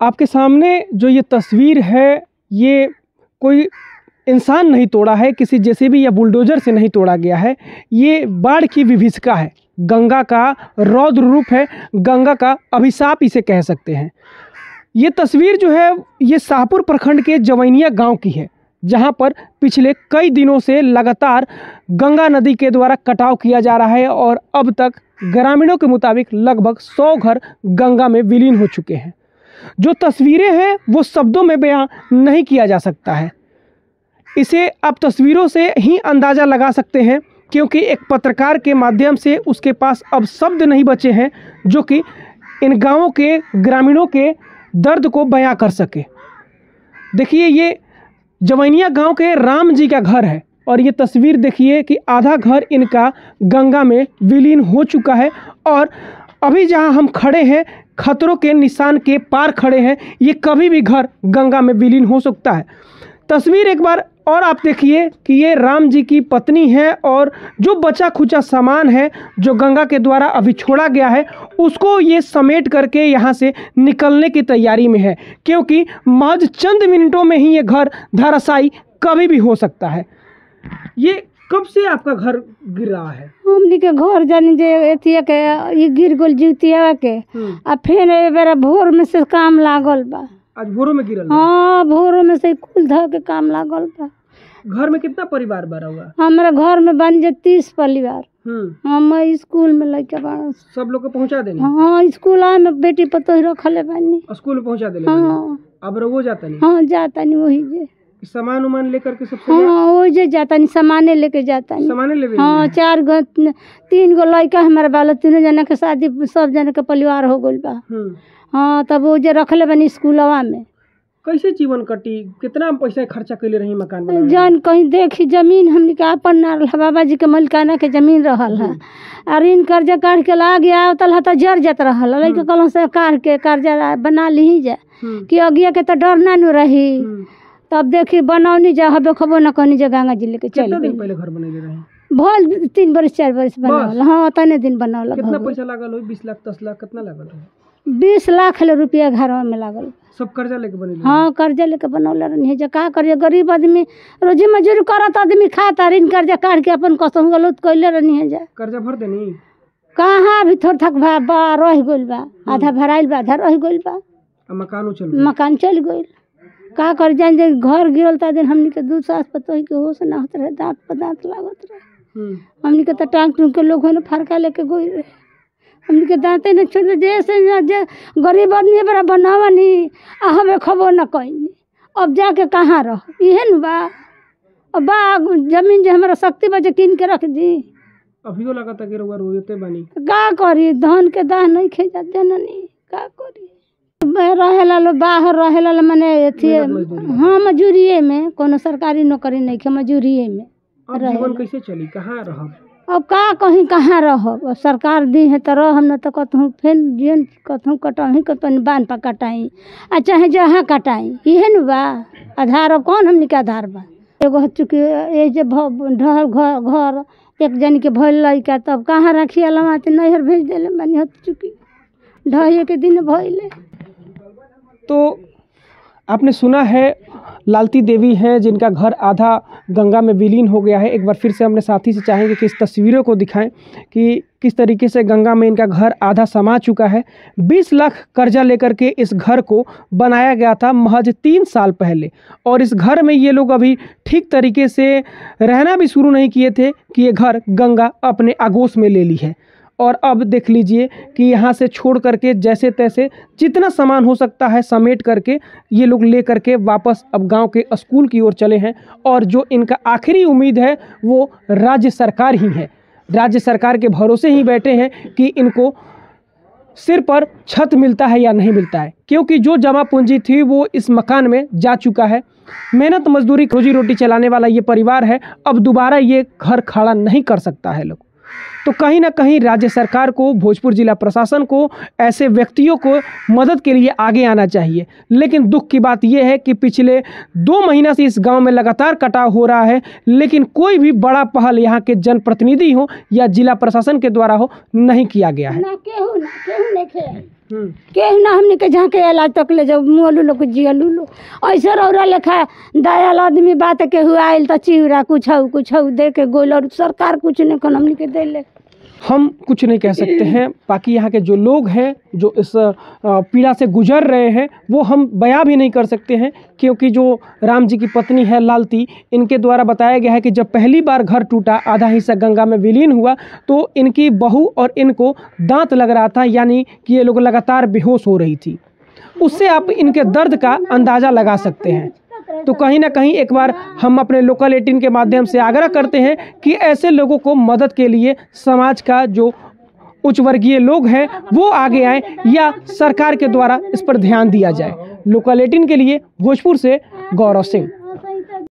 आपके सामने जो ये तस्वीर है, ये कोई इंसान नहीं तोड़ा है, किसी जेसीबी या बुलडोजर से नहीं तोड़ा गया है। ये बाढ़ की विभीषिका है, गंगा का रौद्र रूप है, गंगा का अभिशाप इसे कह सकते हैं। ये तस्वीर जो है ये शाहपुर प्रखंड के जवैनिया गांव की है, जहां पर पिछले कई दिनों से लगातार गंगा नदी के द्वारा कटाव किया जा रहा है और अब तक ग्रामीणों के मुताबिक लगभग 100 घर गंगा में विलीन हो चुके हैं। जो तस्वीरें हैं वो शब्दों में बयां नहीं किया जा सकता है। इसे आप तस्वीरों से ही अंदाज़ा लगा सकते हैं, क्योंकि एक पत्रकार के माध्यम से उसके पास अब शब्द नहीं बचे हैं जो कि इन गांवों के ग्रामीणों के दर्द को बयां कर सके। देखिए, ये जवैनिया गांव के राम जी का घर है और ये तस्वीर देखिए कि आधा घर इनका गंगा में विलीन हो चुका है और अभी जहां हम खड़े हैं खतरों के निशान के पार खड़े हैं। ये कभी भी घर गंगा में विलीन हो सकता है। तस्वीर एक बार और आप देखिए कि ये राम जी की पत्नी है और जो बचा खुचा सामान है जो गंगा के द्वारा अभी छोड़ा गया है उसको ये समेट करके यहाँ से निकलने की तैयारी में है, क्योंकि महज चंद मिनटों में ही ये घर धराशायी कभी भी हो सकता है। ये कब से आपका घर गिर रहा है? हमनी के घर जानी जे एथिया के ये गिर गोल जीतिया के आ फिर ए बेरा भोर में से काम लागल बा। आज भोरों में गिरल? हाँ, भोरों में से कुल ध के काम लागल बा। घर में कितना परिवार बड़ा हुआ? हमारे घर में बन जे 30 परिवार। हम स्कूल में लड़का बाड़ा सब लोग को पहुंचा देनी? हाँ, स्कूल में बेटी पतोही रखले बानी। स्कूल में पहुंचा देले? हाँ। अब वो जाता नहीं? हाँ, जाता नहीं वही जे सामान उमान लेकर के सबसे? हाँ, वो जे जाता नहीं, सामाने लेके जाता नहीं। सामाने ले? हाँ, 3 गो लड़का हमारे बाल, तीनों जना के शादी, सब जना के परिवार हो गइल बा। हाँ, तब वो जे रखले बनी स्कूलवा में। कैसे जीवन कटी? कितना पैसा खर्चा कैले रही मकान बनावे? जान कहीं देखी जमीन हमने के अपन ना रहा, बाबा जी के मलिकाना के जमीन रहल है और इन कर्जा काट के ला गया तल तो जर जात रहल लड़के कल से काट के कर्जा बना ली जा कि अगिया के तो डर ना रही। तब देखी बनौनी जा हबे खबो ना कहनी जा गंगा जी लेके चल। कितना दिन पहले घर बनेले रहे? भल 3 बरस 4 बरस बनावल। हाँ, तने दिन बनावल। कितना पैसा लागल हो? 20 लाख 10 लाख कितना लागल हो? 20 लाख रुपया घर में लागल। सब कर्जा लेके बनेले? हाँ, कर्जा लेके बनौले रही जा। का करिए, गरीब आदमी रोजी मजूरी करत आदमी खाता, ऋण कर्जा काट के अपन कसम गलत कैले रही है जा। कर्जा भर देनी? कहाँ अभी थोड़ा थक रह गइल बा, आधा भराइल बा, आधा रह गइल बा। मकान चल गइल। का कर जान जे घर गिरल ता दिन हमनी के 2 सास पतोही के होश ना होत रहे, दांत पर दांत लागत रहे। हमनी के तो टांग टूंग के लोग ने फरका लेके गइल रहे। हमनी के दांते न छोड़ जैसे जे गरीब आदमी बड़ा बनावनी आ हमें खबो न कइनी। अब जाके कहाँ रह? इहे न बा। अब बा जमीन जे हमरा शक्ति बजे किन के रख दी। अभियो लगता कि रउआ रोते बानी। का करी, धन के दाह नहीं खे जाते ननी, का करी। रहेला लो बाहर रहेला लो मने एथिए। हाँ, मजूरिये में, कोनो सरकारी नौकरी नहीं के, मजूरिये में। अब जीवन कैसे चली? कहाँ रहब? अब का कहीं कहाँ रहब? अब सरकार दी है तो रह, हम न तो कहूँ फिर जीवन कहूँ कटाही कतनी बांध पर कटाई आ चाहे जहाँ कटाई। इहे न बा आधार। अब कौन हमनी के आधार बा? एगो चूँकि ये जे ढहल घर एक जन के भइल लइका, तब कहाँ रखिए लमाते नैहर भेज देले बानी। हत चूँकि ढहिए के दिन भइले। तो आपने सुना है लालती देवी हैं जिनका घर आधा गंगा में विलीन हो गया है। एक बार फिर से अपने साथी से चाहेंगे कि इस तस्वीरों को दिखाएं कि किस तरीके से गंगा में इनका घर आधा समा चुका है। 20 लाख कर्जा लेकर के इस घर को बनाया गया था महज 3 साल पहले, और इस घर में ये लोग अभी ठीक तरीके से रहना भी शुरू नहीं किए थे कि ये घर गंगा अपने आगोश में ले ली है। और अब देख लीजिए कि यहाँ से छोड़ करके जैसे तैसे जितना सामान हो सकता है समेट करके ये लोग ले करके वापस अब गांव के स्कूल की ओर चले हैं। और जो इनका आखिरी उम्मीद है वो राज्य सरकार ही है। राज्य सरकार के भरोसे ही बैठे हैं कि इनको सिर पर छत मिलता है या नहीं मिलता है, क्योंकि जो जमा पूंजी थी वो इस मकान में जा चुका है। मेहनत मजदूरी रोजी रोटी चलाने वाला ये परिवार है, अब दोबारा ये घर खड़ा नहीं कर सकता है लोग। तो कहीं ना कहीं राज्य सरकार को, भोजपुर जिला प्रशासन को ऐसे व्यक्तियों को मदद के लिए आगे आना चाहिए। लेकिन दुख की बात यह है कि पिछले 2 महीना से इस गांव में लगातार कटाव हो रहा है, लेकिन कोई भी बड़ा पहल यहाँ के जनप्रतिनिधि हो या जिला प्रशासन के द्वारा हो नहीं किया गया है। केहू ना हमने के जहाँ के इलाज तक ले जाओ मुँह लोग जियलू लो ऐसे रौरा लेखा दयाल आदमी बात केहू आयल तो चिवरा कुछ दे के गोल और सरकार कुछ नहीं कौन हमने के दे ले। हम कुछ नहीं कह सकते हैं। बाकी यहाँ के जो लोग हैं जो इस पीड़ा से गुजर रहे हैं वो हम बयां भी नहीं कर सकते हैं, क्योंकि जो राम जी की पत्नी है लालती, इनके द्वारा बताया गया है कि जब पहली बार घर टूटा, आधा हिस्सा गंगा में विलीन हुआ, तो इनकी बहू और इनको दांत लग रहा था, यानी कि ये लोग लगातार बेहोश हो रही थी। उससे आप इनके दर्द का अंदाज़ा लगा सकते हैं। तो कहीं ना कहीं एक बार हम अपने लोकल 18 के माध्यम से आग्रह करते हैं कि ऐसे लोगों को मदद के लिए समाज का जो उच्च वर्गीय लोग हैं वो आगे आए या सरकार के द्वारा इस पर ध्यान दिया जाए। लोकल 18 के लिए भोजपुर से गौरव सिंह।